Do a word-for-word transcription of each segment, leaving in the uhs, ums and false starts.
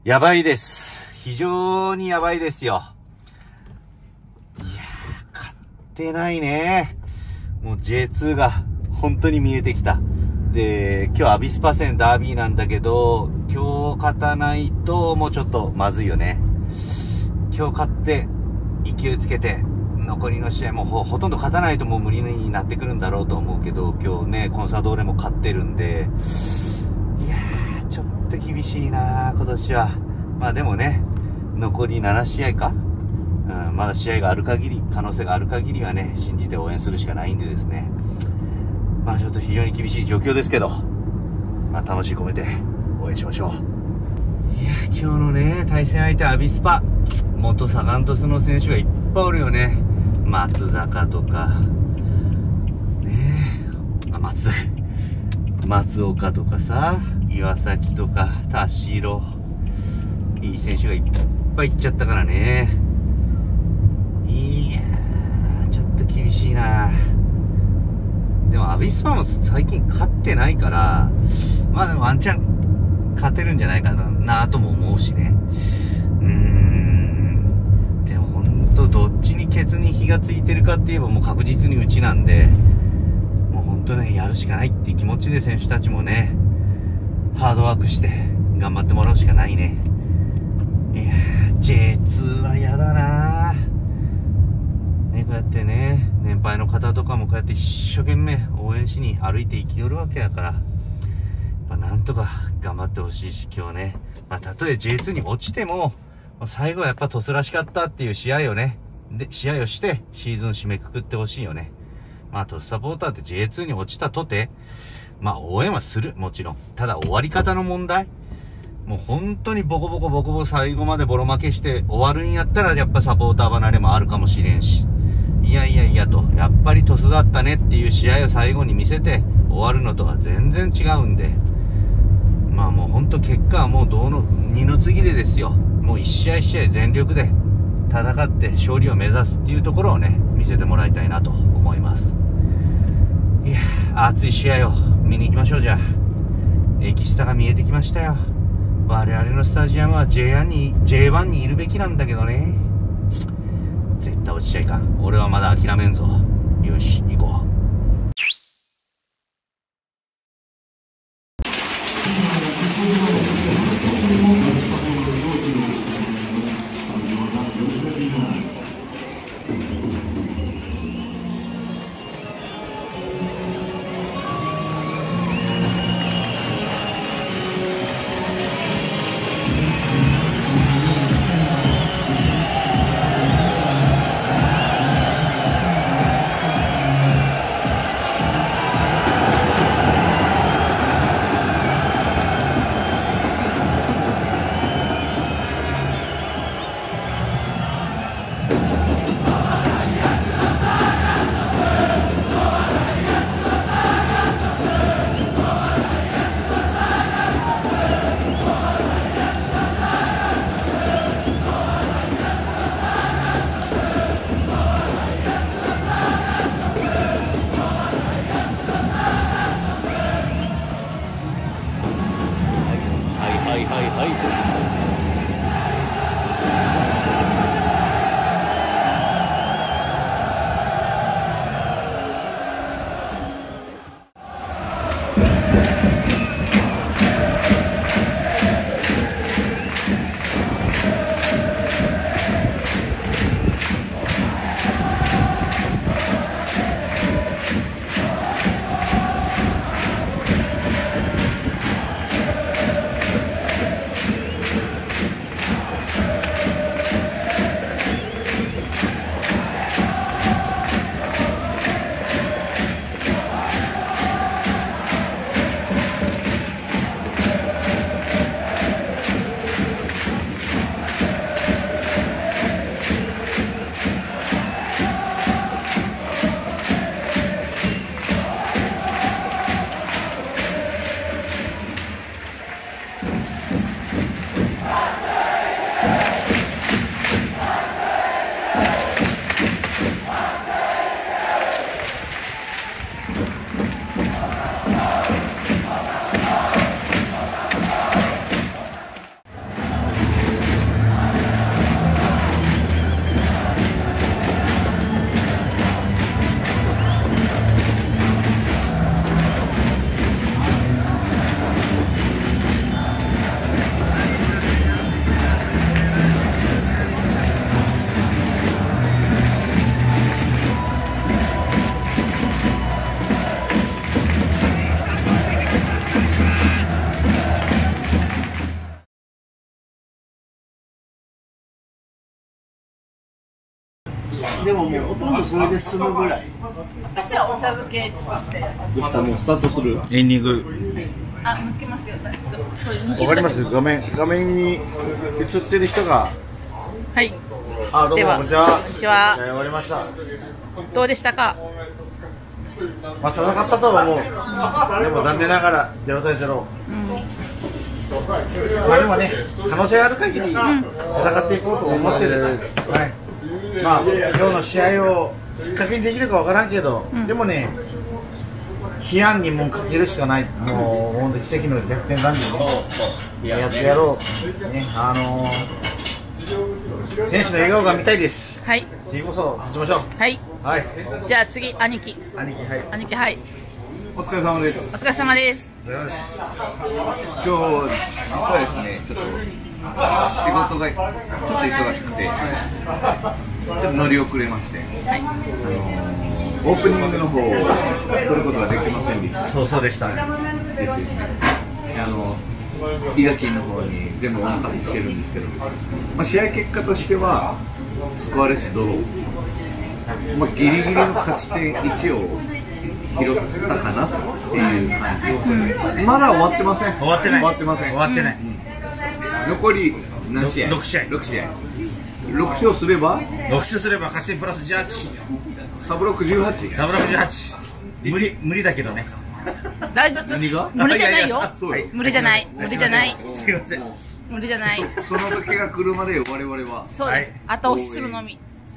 やばいです。非常にやばいですよ。いやー、勝ってないね。もう ジェイツー が本当に見えてきた。で、今日アビスパ戦ダービーなんだけど、今日勝たないともうちょっとまずいよね。今日勝って勢いつけて残りの試合も ほ, ほとんど勝たないともう無理になってくるんだろうと思うけど、今日ねコンサドーレも勝ってるんで、いやーちょっと厳しいな今年は。まあでもね、残りなな試合か、うん、まだ試合がある限り、可能性がある限りはね信じて応援するしかないんでですね、まあちょっと非常に厳しい状況ですけど、まあ楽しい込めて応援しましょう。いや今日のね対戦相手アビスパ、元サガン鳥栖の選手がいっぱいおるよね。松坂とかねえ、あ松松岡とかさ、岩崎とか田代、いい選手がいっぱい行っちゃったからね。いやーちょっと厳しいな。でもアビスパも最近勝ってないから、まあでもワンチャン勝てるんじゃないかな、なとも思うしね。うーん。でもほんとどっちにケツに火がついてるかって言えばもう確実にうちなんで、もうほんとね、やるしかないっていう気持ちで選手たちもね、ハードワークして頑張ってもらうしかないね。いやー、ジェイツー は嫌だなね、こうやってね、年配の方とかもこうやって一生懸命応援しに歩いて生きよるわけだから、まあ、なんとか頑張ってほしいし、今日ね、まあ、たとえ ジェイツー に落ちても、最後はやっぱトスらしかったっていう試合をね、で、試合をして、シーズン締めくくってほしいよね。まあ、トスサポーターって ジェイツー に落ちたとて、まあ、応援はする、もちろん。ただ、終わり方の問題。もう本当にボコボコボコボコ最後までボロ負けして終わるんやったら、やっぱサポーター離れもあるかもしれんし。いやいやいやと、やっぱりトスだったねっていう試合を最後に見せて終わるのとは全然違うんで。まあもうほんと結果はもうどの、二の次でですよ。もう一試合一試合全力で戦って勝利を目指すっていうところをね、見せてもらいたいなと思います。いや、熱い試合を見に行きましょう。じゃあ。エキスタが見えてきましたよ。我々のスタジアムは ジェイワン に、ジェイワン にいるべきなんだけどね。絶対落ちちゃいかん。俺はまだ諦めんぞ。よし、行こう。 でももうほとんどそれで済むぐらい。 私はお茶漬け作って。 どうしたもうスタートする。 エンディング。 あ、もうつけますよ。 わかります。画面画面に映ってる人が。 はい。 あ、どうもこんにちは。 こんにちは。 終わりました。 どうでしたか。 まあ戦ったとは思う。でも残念ながらゼロ対ゼロ。まあでもね、可能性がある限り戦っていこうと思ってる。はい。まあ今日の試合をきっかけにできるかわからんけど、でもね、批判にもうかけるしかない。もう本当に奇跡の逆転談義をやってやろう。ね、あのー、選手の笑顔が見たいです。 はい。 次こそ勝ちましょう。 はい。 はい。 じゃあ次兄貴。 兄貴はい。 兄貴はい。 お疲れ様です。 お疲れ様です。 今日実はですね、ちょっと仕事がちょっと忙しくて、ちょっと乗り遅れまして、はい、あのオープニングの方を撮ることができませんでした。そうそうでした。ですね。あの伊賀金の方に全部お任せしてるんですけど、まあ、試合結果としてはスコアレスドロー、まあ、ギリギリの勝ち点いちを拾ったかなっていう感じ。まだ終わってません。終わってない。終わってません。終わってない。うん、残り何試合？ろく試合。ろく試合。ろく勝すれば？ろく勝すれば勝ち点プラスじゅうはち。サブロックじゅうはち。サブロックじゅうはち。無理無理だけどね。 大丈夫。 何が？ 無理じゃないよ。無理じゃない。無理じゃない。 すいません。 無理じゃない。 その時が来るまで我々は。 そうです。後押しするのみ。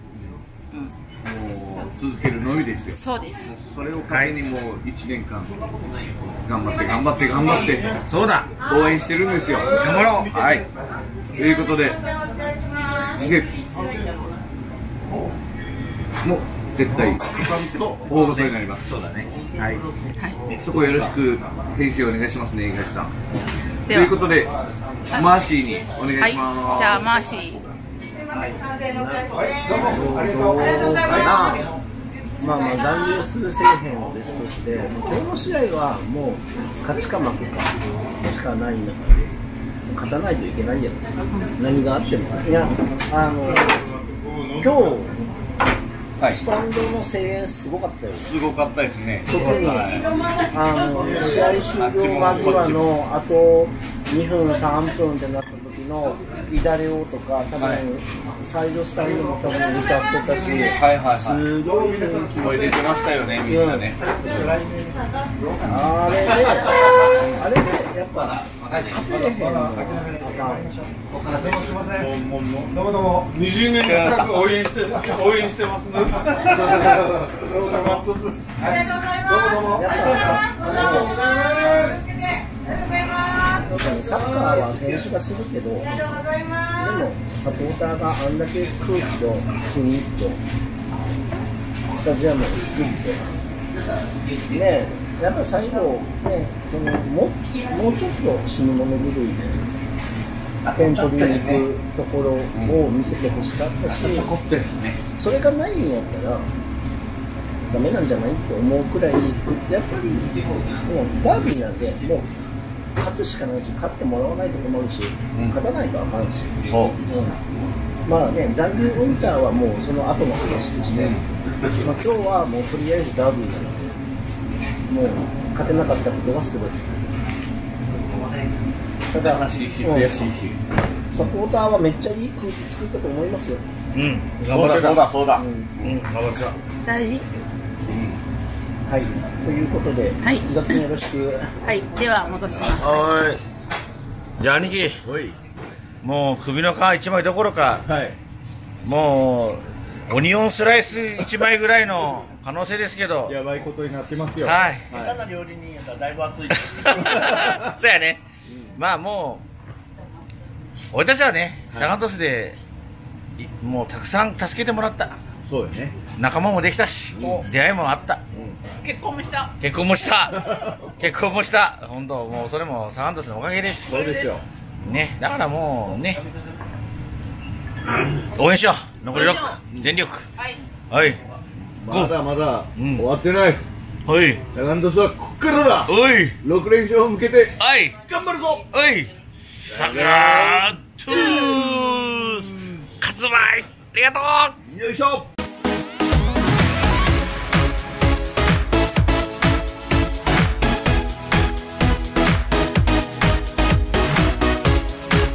もう続けるのみですよ。 そうです。 それを糧にもういちねんかん頑張って頑張って頑張ってそうだ応援してるんですよ。 頑張ろう。 はい。ということで施設も絶対大事になります。そうだね。はい。そこよろしく編集お願いしますね、東さん。ということでマーシーにお願いします。 はい。じゃあマーシー。 はい、どうかな。まあまあ残留するせえへんを別として、今日の試合はもう勝ちか負けかしかないんだから、勝たないといけないやろ。何があっても。いや、あの今日スタンドの声援すごかったよ。 すごかったですね。 特にあの試合終了間際のあとにふんさんぷんってなった時の乱れをとか、多分、はい、サイドスタンドも多分歌ってたし、はいはいはい、すごい声出てましたよね、みんなね。 あれで、あれでやっぱ勝てれへんのあかん。すみません。もうもうどうもどうもにじゅうねん近く応援して応援してますね。ありがとうございます。どうもどうも。ありがとうございます。サッカーは選手がするけど、でもサポーターがあんだけ空気と雰囲気とスタジアムを作ってね、やっぱり最後ね、そのももうちょっと死ぬもの狂いで点取りに行くところを見せてほしかったし、それがないんやったらダメなんじゃないって思うくらい、やっぱりもうダービーなんでもう勝つしかないし、勝ってもらわないと困るし、うん、勝たないとあかんし、そう、うん、まあね、残留ウンチャーはもうその後の話として、うん、まあ、今日はもうとりあえずダービーなので、もう勝てなかったことがすごい。ただ、悔しいし、悔しいし、サポーターはめっちゃいい空気作ったと思いますよ。 うん、頑張ってた、そうだ、そうだ、うん、うん、頑張ってた。 大事。 はい、ということで、はい、伊賀君よろしく。 はい、では戻します。 はい。じゃあ兄貴、もう首の皮一枚どころか、はい、もうオニオンスライス一枚ぐらいの可能性ですけど、 やばいことになってますよ。 はい。下手な料理人やったらだいぶ熱い。 そうやね。うん、まあもう俺たちはね、サガン鳥栖でもうたくさん助けてもらった。 そうよね。 仲間もできたし、うん、出会いもあった。 結婚もした。 結婚もした。結婚もした。本当もうそれもサガン鳥栖のおかげです。 そうですよ。 ね、だからもうね、応援しよう。残りろく、全力。はい。はい。 まだまだ終わってない。 はい。 サガン鳥栖はこっからだ。 はい。 ろく連勝を向けて。 はい。 頑張るぞ。 はい。サガン鳥栖。勝つばい。ありがとう。 よいしょ。